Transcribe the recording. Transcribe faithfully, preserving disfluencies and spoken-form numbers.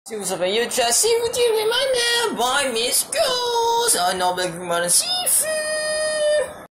Si vous savez YouTube, si vous direz my name, boy, Miss Girls, un noble humain seafood.